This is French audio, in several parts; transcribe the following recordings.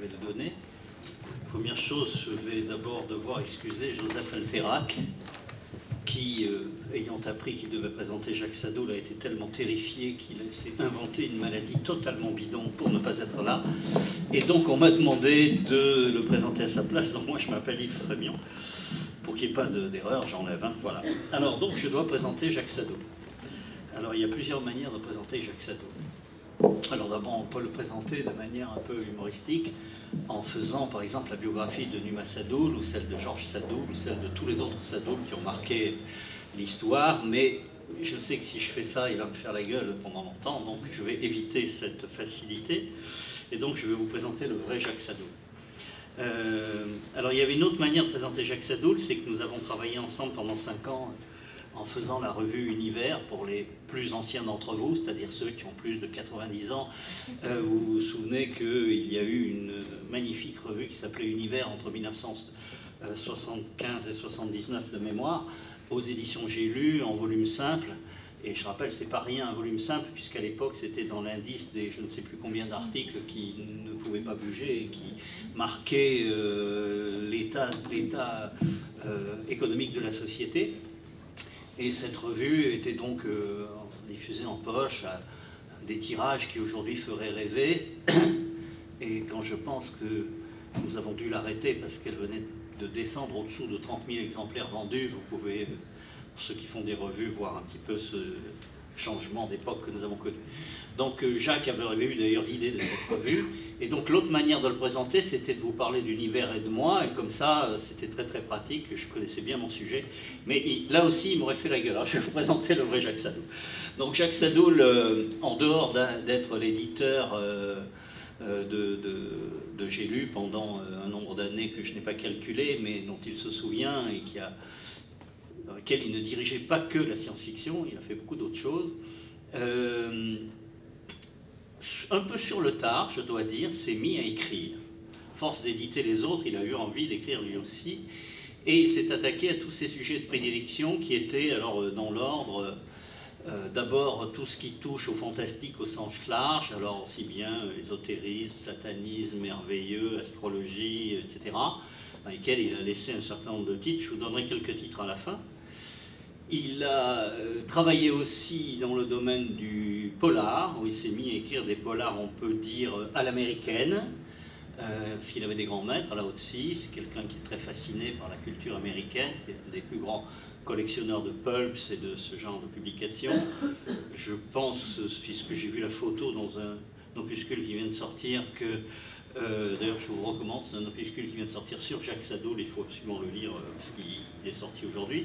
vais le donner. Première chose, je vais d'abord devoir excuser Joseph Alterac, qui, ayant appris qu'il devait présenter Jacques Sadoul, a été tellement terrifié qu'il s'est inventé une maladie totalement bidon pour ne pas être là. Et donc on m'a demandé de le présenter à sa place. Donc moi je m'appelle Yves Frémion. Pour qu'il n'y ait pas d'erreur, j'enlève un. Voilà. Alors donc je dois présenter Jacques Sadoul. Alors il y a plusieurs manières de présenter Jacques Sadoul. Alors d'abord on peut le présenter de manière un peu humoristique, en faisant par exemple la biographie de Numa Sadoul, ou celle de Georges Sadoul, ou celle de tous les autres Sadoul qui ont marqué l'histoire, mais je sais que si je fais ça, il va me faire la gueule pendant longtemps, donc je vais éviter cette facilité, et donc je vais vous présenter le vrai Jacques Sadoul. Alors il y avait une autre manière de présenter Jacques Sadoul, c'est que nous avons travaillé ensemble pendant 5 ans en faisant la revue Univers pour les plus anciens d'entre vous, c'est-à-dire ceux qui ont plus de 90 ans. Vous vous souvenez qu'il y a eu une magnifique revue qui s'appelait Univers entre 1975 et 79 de mémoire, aux éditions J'ai lu, en volume simple. Et je rappelle, c'est pas rien un volume simple, puisqu'à l'époque c'était dans l'indice des je ne sais plus combien d'articles qui ne pouvaient pas bouger et qui marquaient l'état économique de la société. Et cette revue était donc diffusée en poche à des tirages qui aujourd'hui feraient rêver. Et quand je pense que nous avons dû l'arrêter parce qu'elle venait de descendre au-dessous de 30 000 exemplaires vendus, vous pouvez, pour ceux qui font des revues, voir un petit peu ce changement d'époque que nous avons connu. Donc Jacques avait eu d'ailleurs l'idée de cette revue. Et donc l'autre manière de le présenter, c'était de vous parler d'Univers et de moi, et comme ça, c'était très très pratique, je connaissais bien mon sujet. Mais là aussi, il m'aurait fait la gueule. Alors je vais vous présenter le vrai Jacques Sadoul. Donc Jacques Sadoul, en dehors d'être l'éditeur de J'ai lu pendant un nombre d'années que je n'ai pas calculé, mais dont il se souvient, et dans lequel il ne dirigeait pas que la science-fiction, il a fait beaucoup d'autres choses. Un peu sur le tard, je dois dire, s'est mis à écrire. Force d'éditer les autres, il a eu envie d'écrire lui aussi. Et il s'est attaqué à tous ces sujets de prédilection qui étaient, alors dans l'ordre, d'abord tout ce qui touche au fantastique au sens large, alors aussi bien ésotérisme, satanisme, merveilleux, astrologie, etc., dans lesquels il a laissé un certain nombre de titres. Je vous donnerai quelques titres à la fin. Il a travaillé aussi dans le domaine du polar, où il s'est mis à écrire des polars, on peut dire, à l'américaine, parce qu'il avait des grands maîtres, Lao Tzu, c'est quelqu'un qui est très fasciné par la culture américaine, qui est un des plus grands collectionneurs de pulps et de ce genre de publications. Je pense, puisque j'ai vu la photo dans un opuscule qui vient de sortir, que, d'ailleurs je vous recommande, c'est un opuscule qui vient de sortir sur Jacques Sadoul, il faut absolument le lire, parce qu'il est sorti aujourd'hui.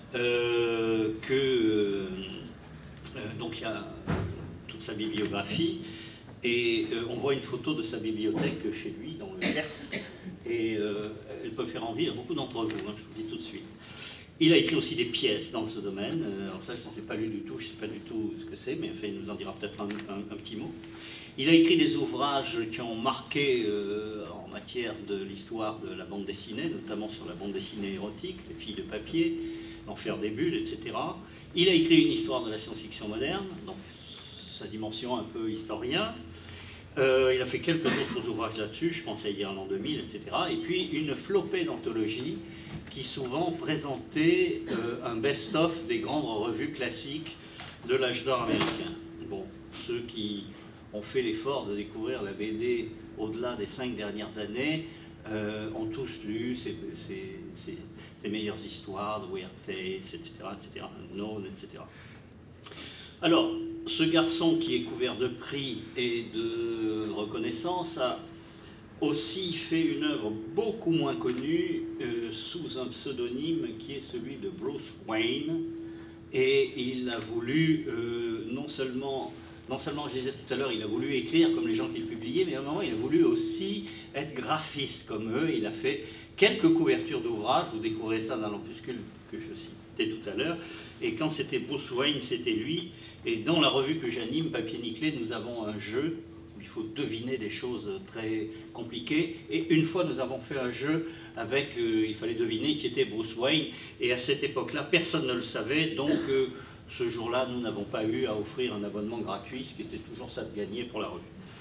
Donc il y a toute sa bibliographie et on voit une photo de sa bibliothèque chez lui dans le Gers et elle peut faire envie à beaucoup d'entre vous, hein, je vous le dis tout de suite. Il a écrit aussi des pièces dans ce domaine, alors ça je ne sais pas lu du tout, je ne sais pas du tout ce que c'est, mais enfin, il nous en dira peut-être un petit mot. Il a écrit des ouvrages qui ont marqué en matière de l'histoire de la bande dessinée, notamment sur la bande dessinée érotique, Les filles de papier, L'enfer des bulles, etc. Il a écrit une histoire de la science-fiction moderne, donc sa dimension un peu historien. Il a fait quelques autres ouvrages là-dessus, je pense à y dire en l'an 2000, etc. Et puis une flopée d'anthologies qui souvent présentait un best-of des grandes revues classiques de l'âge d'or américain. Bon, ceux qui ont fait l'effort de découvrir la BD au-delà des 5 dernières années ont tous lu ces meilleures histoires de Weird Tales, etc., Unknown, etc. Alors, ce garçon qui est couvert de prix et de reconnaissance a aussi fait une œuvre beaucoup moins connue sous un pseudonyme qui est celui de Bruce Wayne. Et il a voulu, non seulement, je disais tout à l'heure, il a voulu écrire comme les gens qui le publiaient, mais à un moment, il a voulu aussi être graphiste comme eux. Il a fait quelques couvertures d'ouvrages, vous découvrez ça dans l'opuscule que je citais tout à l'heure. Et quand c'était Bruce Wayne, c'était lui. Et dans la revue que j'anime, Papier Nickelé, nous avons un jeu où il faut deviner des choses très compliquées. Et une fois, nous avons fait un jeu avec, il fallait deviner qui était Bruce Wayne. Et à cette époque-là, personne ne le savait. Donc, ce jour-là, nous n'avons pas eu à offrir un abonnement gratuit, ce qui était toujours ça de gagner pour la revue.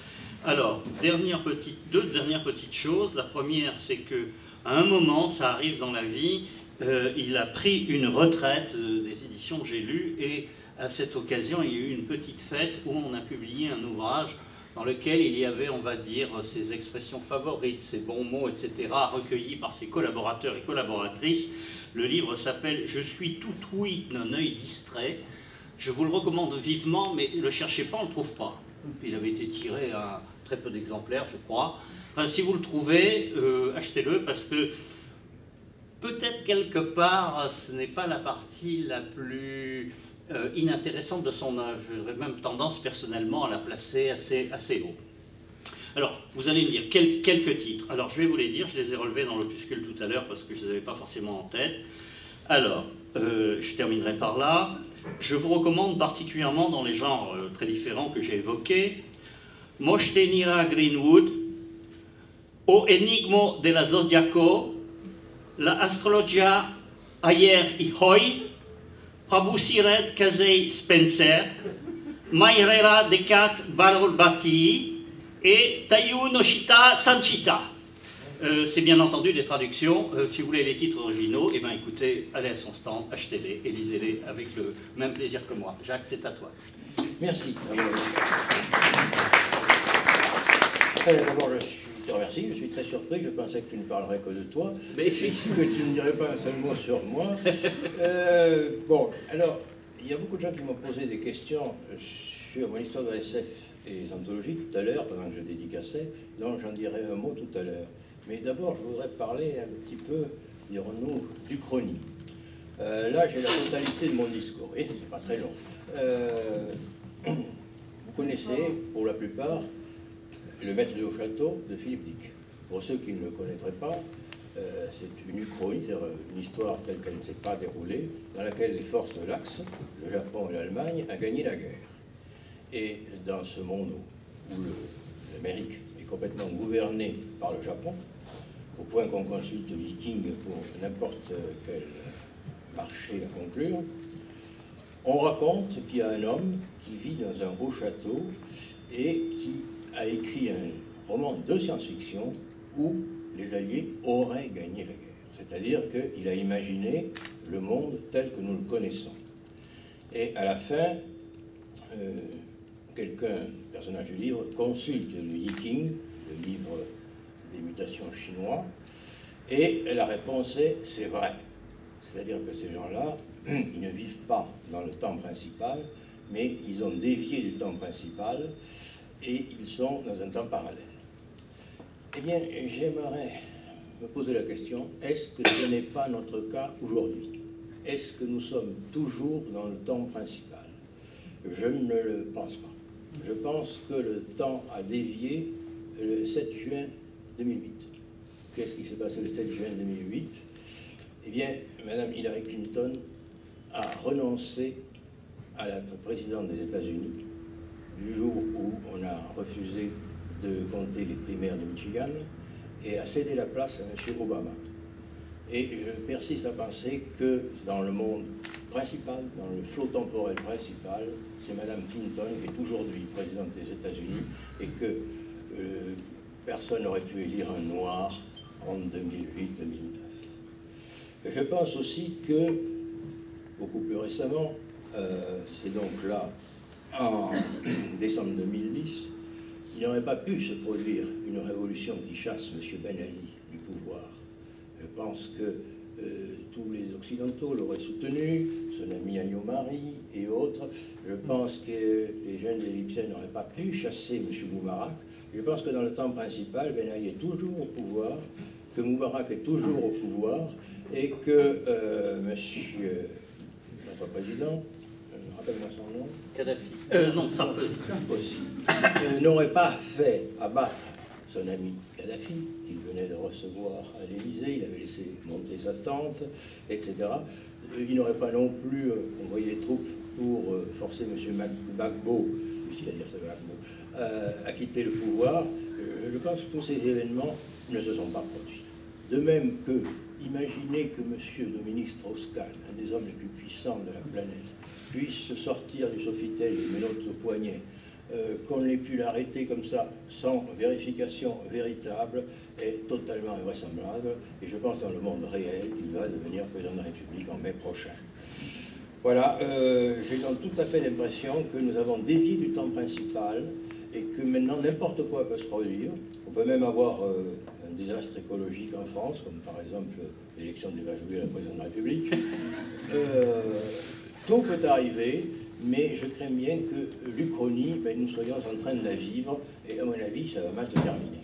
Alors, deux dernières petites choses. La première, c'est que à un moment, ça arrive dans la vie, il a pris une retraite des éditions J'ai lu, et à cette occasion, il y a eu une petite fête où on a publié un ouvrage dans lequel il y avait, on va dire, ses expressions favorites, ses bons mots, etc., recueillis par ses collaborateurs et collaboratrices. Le livre s'appelle « Je suis tout ouïe d'un œil distrait ». Je vous le recommande vivement, mais ne le cherchez pas, on ne le trouve pas. Il avait été tiré à très peu d'exemplaires, je crois. Enfin, si vous le trouvez, achetez-le, parce que peut-être quelque part, ce n'est pas la partie la plus inintéressante de son œuvre. J'aurais même tendance personnellement à la placer assez haut. Alors, vous allez me dire quelques titres. Alors, je vais vous les dire, je les ai relevés dans l'opuscule tout à l'heure parce que je ne les avais pas forcément en tête. Alors, je terminerai par là. Je vous recommande particulièrement dans les genres très différents que j'ai évoqués, Moshtenira Greenwood, O Enigmo de la Zodiaco, La Astrologia Ayer y Hoy, Prabhu Sired Kazei Spencer, Mairera Dekat Balbati et Tayu Noshita Sanchita. C'est bien entendu des traductions. Si vous voulez les titres originaux, eh bien écoutez, allez à son stand, achetez-les et lisez-les avec le même plaisir que moi. Jacques, c'est à toi. Merci. D'abord, je te remercie. Je suis très surpris. Je pensais que tu ne parlerais que de toi. Mais que tu ne dirais pas un seul mot sur moi. Bon, alors, il y a beaucoup de gens qui m'ont posé des questions sur mon histoire de la SF et les anthologies tout à l'heure, pendant que je dédicaçais. Donc, j'en dirai un mot tout à l'heure. Mais d'abord, je voudrais parler un petit peu, dirons-nous, du chrony. Là, j'ai la totalité de mon discours, et c'est pas très long. Vous connaissez, pour la plupart, le maître du Haut-Château de Philippe Dick. Pour ceux qui ne le connaîtraient pas, c'est une uchronie, c'est-à-dire une histoire telle qu'elle ne s'est pas déroulée, dans laquelle les forces de l'Axe, le Japon et l'Allemagne, ont gagné la guerre. Et dans ce monde où l'Amérique est complètement gouvernée par le Japon, au point qu'on consulte Viking pour n'importe quel marché à conclure, on raconte qu'il y a un homme qui vit dans un haut château et qui a écrit un roman de science-fiction où les Alliés auraient gagné la guerre. C'est-à-dire qu'il a imaginé le monde tel que nous le connaissons. Et à la fin, personnage du livre, consulte le Yiking, le livre des mutations chinois, et la réponse est « c'est vrai ». C'est-à-dire que ces gens-là, ils ne vivent pas dans le temps principal, mais ils ont dévié du temps principal et ils sont dans un temps parallèle. Eh bien, j'aimerais me poser la question, est-ce que ce n'est pas notre cas aujourd'hui? Est-ce que nous sommes toujours dans le temps principal? Je ne le pense pas. Je pense que le temps a dévié le 7 juin 2008. Qu'est-ce qui s'est passé le 7 juin 2008? Eh bien, Mme Hillary Clinton a renoncé à être présidente des États-Unis du jour où on a refusé de compter les primaires de Michigan et a cédé la place à M. Obama. Et je persiste à penser que dans le monde principal, dans le flot temporel principal, c'est Mme Clinton qui est aujourd'hui présidente des États-Unis et que personne n'aurait pu élire un noir en 2008-2009. Je pense aussi que, beaucoup plus récemment, c'est donc là, en décembre 2010, il n'aurait pas pu se produire une révolution qui chasse M. Ben Ali du pouvoir. Je pense que tous les Occidentaux l'auraient soutenu, son ami Ayomari et autres. Je pense que les jeunes égyptiens n'auraient pas pu chasser M. Moubarak. Je pense que dans le temps principal, Ben Ali est toujours au pouvoir, que Moubarak est toujours au pouvoir, et que notre président, rappelle-moi son nom, Kadhafi. Non, Sarkozy. N'aurait pas fait abattre son ami Kadhafi, qu'il venait de recevoir à l'Élysée, il avait laissé monter sa tente, etc. Il n'aurait pas non plus envoyé des troupes pour forcer M. Gbagbo, difficile à dire ça, Gbagbo, à quitter le pouvoir. Je pense que tous ces événements ne se sont pas produits. De même que, imaginez que M. Dominique Strauss-Kahn, un des hommes les plus puissants de la planète, puisse sortir du Sofitel et des menottes au poignet qu'on ait pu l'arrêter comme ça, sans vérification véritable, est totalement invraisemblable. Et je pense que dans le monde réel, il va devenir président de la République en mai prochain. Voilà, j'ai donc tout à fait l'impression que nous avons dévié du temps principal et que maintenant n'importe quoi peut se produire. On peut même avoir un désastre écologique en France, comme par exemple l'élection d'Eva Joly à la présidence de la République. Tout peut arriver, mais je crains bien que l'Uchronie, nous soyons en train de la vivre, et à mon avis, ça va mal se terminer.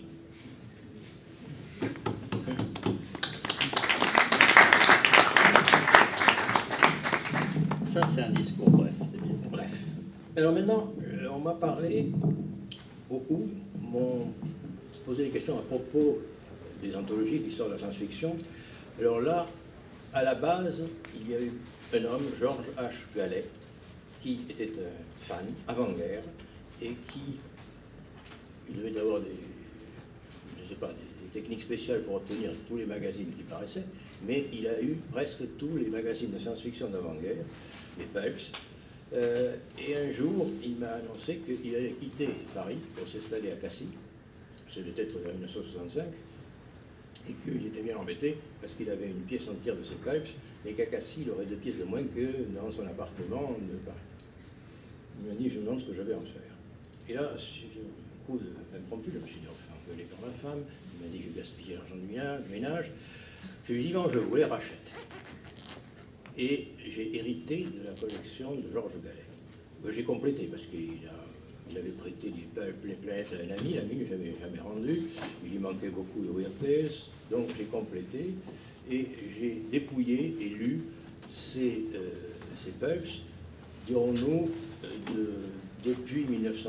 Ça, c'est un discours bref, c'est bien. Bref. Alors maintenant, on m'a parlé beaucoup, m'ont posé des questions à propos des anthologies, de l'histoire de la science-fiction. Alors là, à la base, il y a eu un homme, George H. Gallet, qui était un fan avant-guerre et qui il devait avoir des, je sais pas, des techniques spéciales pour obtenir tous les magazines qui paraissaient, mais il a eu presque tous les magazines de science-fiction d'avant-guerre, les Pulps. Et un jour, il m'a annoncé qu'il allait quitter Paris pour s'installer à Cassis, c'est peut-être en 1965, et qu'il était bien embêté parce qu'il avait une pièce entière de ses Pulps, et qu'à Cassis, il aurait 2 pièces de moins que dans son appartement de Paris. Il m'a dit, je me demande ce que je vais en faire. Et là, un coup d'impromptu, je me suis dit, enfin, engueulé par ma femme, il m'a dit, j'ai gaspillé l'argent du ménage. Je lui ai dit, non, je vous les rachète. Et j'ai hérité de la collection de Georges Gallet. J'ai complété parce qu'il avait prêté les planètes à un ami, l'ami que je n'avais jamais rendu. Il lui manquait beaucoup de Weird Tales, donc j'ai complété et j'ai dépouillé et lu ces pulps, dirons-nous, depuis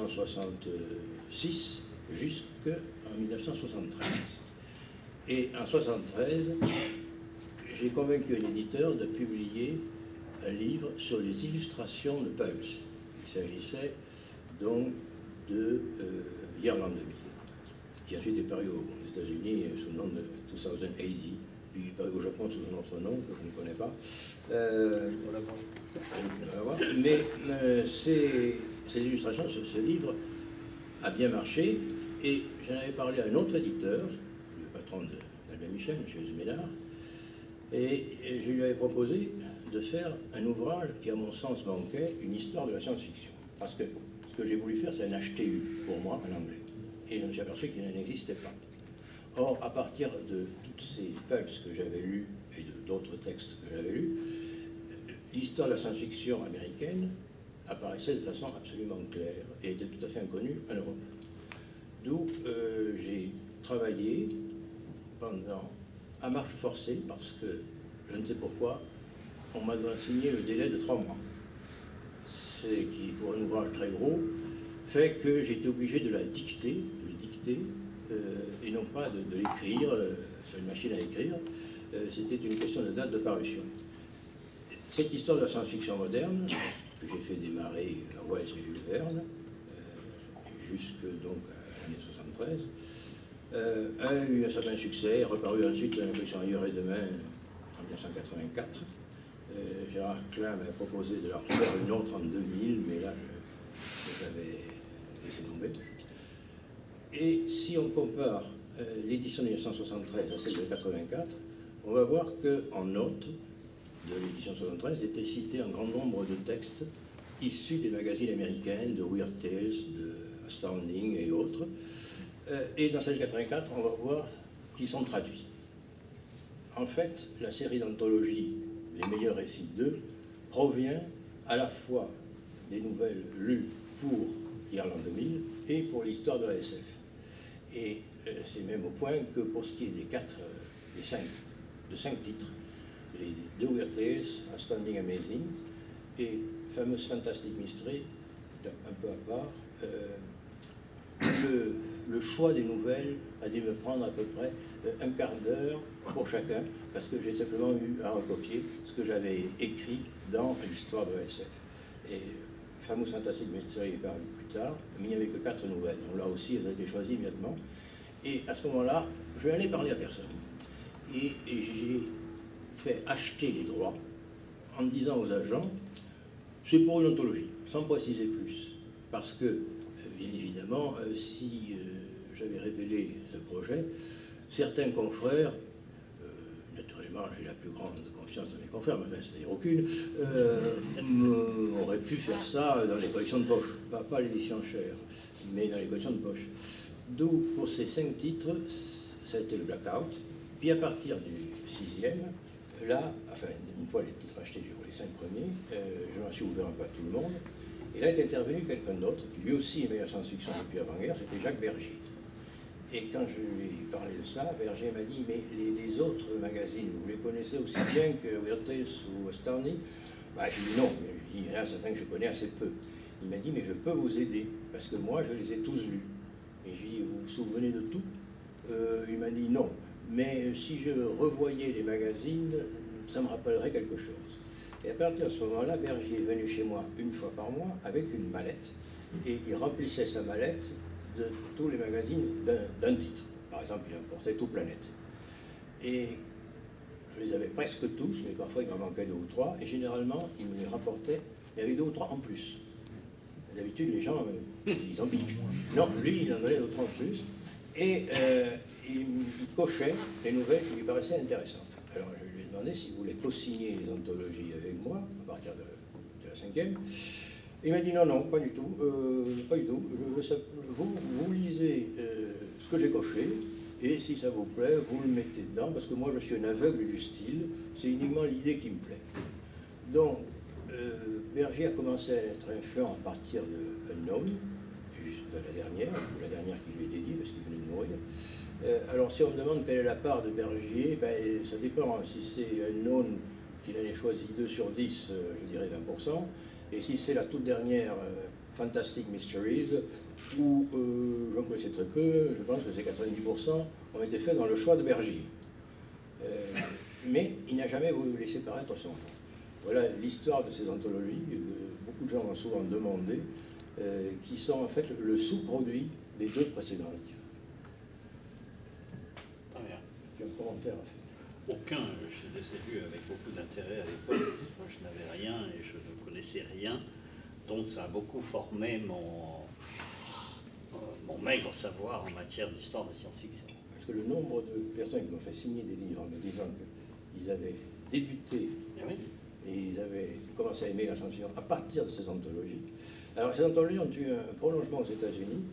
1966 jusqu'en 1973. Et en 1973, j'ai convaincu un éditeur de publier un livre sur les illustrations de Pulps. Il s'agissait donc de l'Irlande 2000, qui ensuite est paru aux États-Unis sous le nom de 2000 AD, puis il est paru au Japon sous un autre nom que je ne connais pas. Mais ces illustrations, ce livre a bien marché, et j'en avais parlé à un autre éditeur, le patron d'Albin Michel, M. Zménard, et je lui avais proposé de faire un ouvrage qui, à mon sens, manquait, une histoire de la science-fiction. Parce que ce que j'ai voulu faire, c'est un HTU, pour moi, en anglais. Et je me suis aperçu qu'il n'existait pas. Or, à partir de toutes ces pulps que j'avais lus, et d'autres textes que j'avais lus, l'histoire de la science-fiction américaine apparaissait de façon absolument claire et était tout à fait inconnue en Europe. D'où j'ai travaillé à marche forcée, parce que, je ne sais pourquoi, on m'a assigné le délai de 3 mois. C'est qui, pour un ouvrage très gros, fait que j'ai été obligé de le dicter, et non pas de l'écrire sur une machine à écrire. C'était une question de date de parution. Cette histoire de la science-fiction moderne, que j'ai fait démarrer à Wells et Jules Verne, jusque donc à l'année 73, a eu un certain succès, reparu ensuite dans la collection Ailleurs et Demain en 1984. Gérard Klein m'a proposé de leur faire une autre en 2000, mais là, je l'avais laissé tomber. Et si on compare l'édition de 1973 à celle de 1984, on va voir qu'en note de l'édition 73 était cité un grand nombre de textes issus des magazines américains, de Weird Tales, de Astounding et autres. Et dans celle de 84, on va voir qu'ils sont traduits. En fait, la série d'anthologie Les meilleurs récits 2 provient à la fois des nouvelles lues pour l'Irlande 2000 et pour l'histoire de la SF. Et c'est même au point que pour ce qui est de 5 titres, les 2 Weird Tales, Astounding Amazing et Famous Fantastic Mystery, un peu à part, le choix des nouvelles a dû me prendre à peu près un quart d'heure pour chacun, parce que j'ai simplement eu à recopier ce que j'avais écrit dans l'histoire de la SF. Et Famous Fantastic Mystery est paru plus tard, mais il n'y avait que 4 nouvelles. Donc là aussi, elles ont été choisies immédiatement. Et à ce moment-là, je n'en ai parlé à personne. Et j'ai fait acheter les droits en disant aux agents, c'est pour une anthologie, sans préciser plus. Parce que bien évidemment, si j'avais révélé ce projet, certains confrères, naturellement j'ai la plus grande confiance de mes confrères, mais enfin, c'est-à-dire aucune, auraient pu faire ça dans les collections de poche, pas l'édition chère, mais dans les collections de poche. D'où, pour ces 5 titres, ça a été le Blackout. Puis à partir du 6e, là, enfin, une fois les titres achetés pour les 5 premiers, je m'en suis ouvert un peu à tout le monde. Et là est intervenu quelqu'un d'autre, qui lui aussi aimait la science-fiction depuis avant-guerre, c'était Jacques Bergier. Et quand je lui ai parlé de ça, Bergier m'a dit, mais les autres magazines, vous les connaissez aussi bien que Weird Tales ou Astounding? Bah, je lui ai dit non, mais je lui ai dit, il y en a certains que je connais assez peu. Il m'a dit, mais je peux vous aider, parce que moi, je les ai tous lus. Et je lui ai dit, vous vous souvenez de tout? Il m'a dit non, mais si je revoyais les magazines, ça me rappellerait quelque chose. Et à partir de ce moment-là, Bergier est venu chez moi une fois par mois avec une mallette, et il remplissait sa mallette de tous les magazines d'un titre. Par exemple, il importait Tout Planète. Et je les avais presque tous, mais parfois il m'en manquait 2 ou 3, et généralement, il me les rapportait, il y avait 2 ou 3 en plus. D'habitude, les gens, ils en piquent. Non, lui, il en donnait 2 ou 3 en plus, et il cochait les nouvelles qui lui paraissaient intéressantes. Alors, je lui ai demandé s'il voulait co-signer les anthologies avec moi, à partir de la 5e. Il m'a dit non, non, pas du tout, pas du tout. Vous lisez ce que j'ai coché, et si ça vous plaît, vous le mettez dedans, parce que moi je suis un aveugle du style, c'est uniquement l'idée qui me plaît. Donc, Bergier a commencé à être influent à partir de Unknown, jusqu'à la dernière qui lui est dédiée, parce qu'il venait de mourir. Alors si on me demande quelle est la part de Bergier, ben, ça dépend. Si c'est Unknown qu'il en ait choisi 2 sur 10, je dirais 20%. Et si c'est la toute dernière Fantastic Mysteries, où j'en connaissais très peu, je pense que c'est 90% ont été faits dans le choix de Bergier. Mais il n'a jamais voulu laisser paraître son nom. Voilà l'histoire de ces anthologies, beaucoup de gens m'ont souvent demandé, qui sont en fait le sous-produit des 2 précédents livres. Très bien. J'ai un commentaire à faire. Aucun, je les ai lus avec beaucoup d'intérêt à l'époque. Moi, je n'avais rien et je ne connaissais rien. Donc, ça a beaucoup formé mon maigre savoir en matière d'histoire de science-fiction. Parce que le nombre de personnes qui m'ont fait signer des livres en me disant qu'ils avaient débuté et ils avaient commencé à aimer la science-fiction à partir de ces anthologies. Alors, ces anthologies ont eu un prolongement aux États-Unis.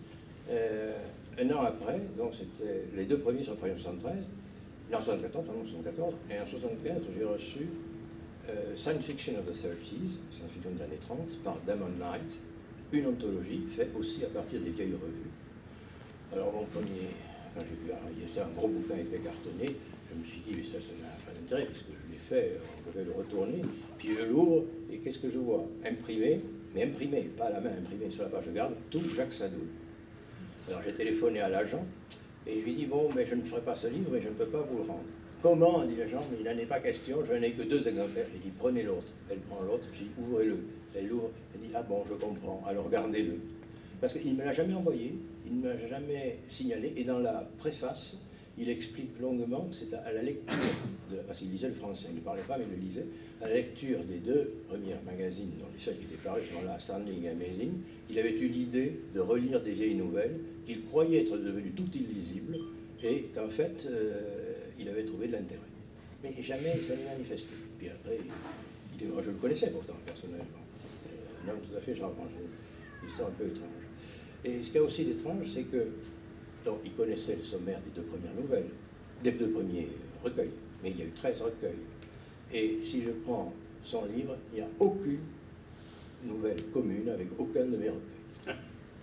Un an après, donc c'était les 2 premiers sont en 73. En 74, et en 75, j'ai reçu Science Fiction of the 30s, science-fiction des années 30, par Damon Knight, une anthologie faite aussi à partir des vieilles revues. Alors mon premier, quand j'ai vu, c'était un gros bouquin épais cartonné, je me suis dit, mais ça n'a pas d'intérêt, puisque je l'ai fait, je vais le retourner, puis je l'ouvre, et qu'est-ce que je vois? Imprimé, mais imprimé, pas à la main, imprimé sur la page de garde, tout Jacques Sadoul. Alors j'ai téléphoné à l'agent, et je lui ai dit, bon, mais je ne ferai pas ce livre et je ne peux pas vous le rendre. Comment, dit l'agent, mais il n'en est pas question, je n'ai que 2 exemplaires. J'ai dit, prenez l'autre. Elle prend l'autre, j'ai dit, ouvrez-le. Elle l'ouvre, elle dit, ah bon, je comprends, alors gardez-le. Parce qu'il ne me l'a jamais envoyé, il ne m'a jamais signalé, et dans la préface, il explique longuement que c'est à la lecture, parce qu'il lisait le français, il ne parlait pas, mais il le lisait, à la lecture des 2 premiers magazines, dont les seuls qui étaient parus sont là, Astounding et Amazing, il avait eu l'idée de relire des vieilles nouvelles qu'il croyait être devenues toutes illisibles, et qu'en fait, il avait trouvé de l'intérêt. Mais jamais ça ne manifesté. Puis après, je le connaissais pourtant, personnellement. Un homme tout à fait charmant, une histoire un peu étrange. Et ce qu'il y a aussi d'étrange, c'est que, donc, il connaissait le sommaire des 2 premières nouvelles, des 2 premiers recueils, mais il y a eu 13 recueils. Et si je prends son livre, il n'y a aucune nouvelle commune avec aucun de mes recueils.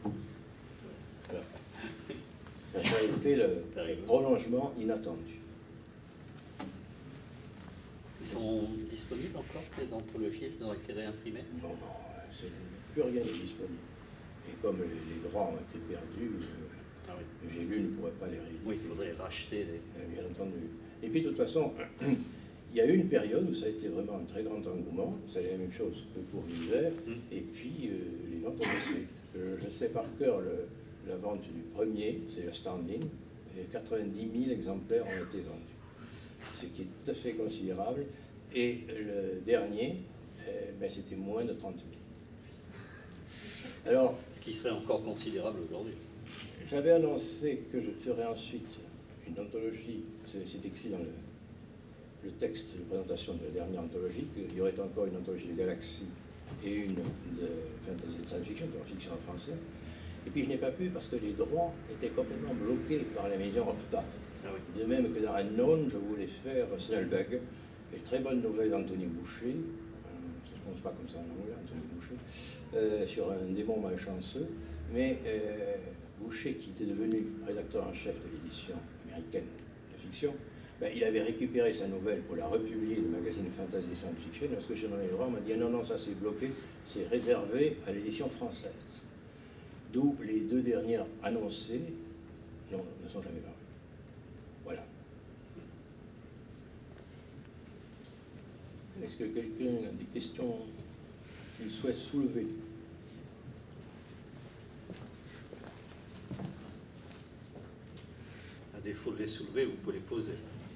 Alors, ça a été le prolongement inattendu. Ils sont disponibles encore, ces anthologies, ils ont été réimprimées? Non, plus rien n'est disponible. Et comme les droits ont été perdus, j'ai lu ne pourrait pas les rééditer. Oui, il faudrait racheter les... Bien entendu. Et puis, de toute façon, il y a eu une période où ça a été vraiment un très grand engouement. C'est la même chose que pour l'hiver. Et puis, les ventes ont baissé. Je sais par cœur la vente du premier, c'est Astounding, et 90 000 exemplaires ont été vendus. Ce qui est tout à fait considérable. Et le dernier, ben, c'était moins de 30 000. Alors, ce qui serait encore considérable aujourd'hui. J'avais annoncé que je ferais ensuite une anthologie, c'est écrit dans le texte de présentation de la dernière anthologie, qu'il y aurait encore une anthologie de galaxies et une de fantasy de science-fiction, de fiction en français. Et puis je n'ai pas pu parce que les droits étaient complètement bloqués par la maison Opta. Ah oui. De même que dans Unknown, je voulais faire Snellbug, une très bonne nouvelle d'Anthony Boucher, ça ne se prononce pas comme ça en anglais, Anthony Boucher, sur un démon malchanceux, mais Boucher, qui était devenu rédacteur en chef de l'édition américaine de fiction, ben, il avait récupéré sa nouvelle pour la republier dans le magazine Fantasy Science-Fiction. Lorsque j'ai donné le droit, on m'a dit non, non, ça c'est bloqué, c'est réservé à l'édition française. D'où les deux dernières annoncées ne sont jamais parues. Voilà. Est-ce que quelqu'un a des questions qu'il souhaite soulever? À défaut de les soulever, vous pouvez les poser.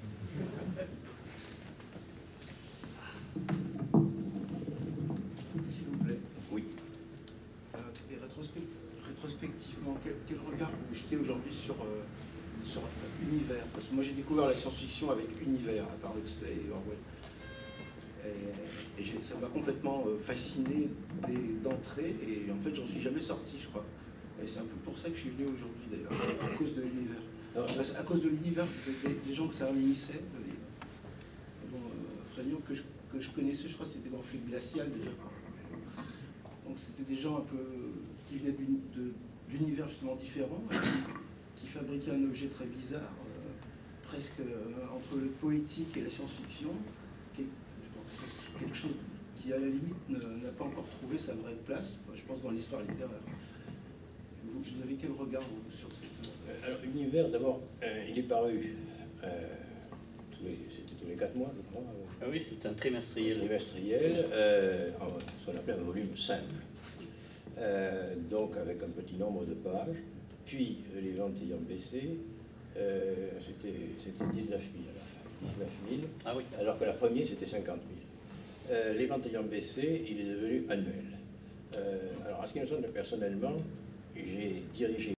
S'il vous plaît. Oui. Et rétrospectivement, quel regard vous jetez aujourd'hui sur Univers? Parce que moi j'ai découvert la science-fiction avec Univers, à part Huxley et Orwell. Et ça m'a complètement fasciné d'entrée, et en fait j'en suis jamais sorti, je crois. Et c'est un peu pour ça que je suis venu aujourd'hui d'ailleurs, à cause de l'univers. À cause de l'univers, des gens que ça réunissait, Frémion, que je connaissais, je crois que c'était dans Fluide Glacial déjà. Donc c'était des gens un peu qui venaient d'univers justement différents, qui fabriquaient un objet très bizarre, presque entre le poétique et la science-fiction, c'est quelque chose qui à la limite n'a pas encore trouvé sa vraie place, je pense, dans l'histoire littéraire. Vous avez quel regard sur cette... Alors, Univers, d'abord, il est paru c'était tous les 4 mois, je crois. Ah oui, c'est un trimestriel. Trimestriel, ce qu'on appelle un volume simple. Donc avec un petit nombre de pages. Puis les ventes ayant baissé, c'était 19 000 à la fin. 19 000, Ah oui. alors que la première c'était 50 000. Les ventes ayant baissé, il est devenu annuel. Alors, en ce qui me semble, personnellement, j'ai dirigé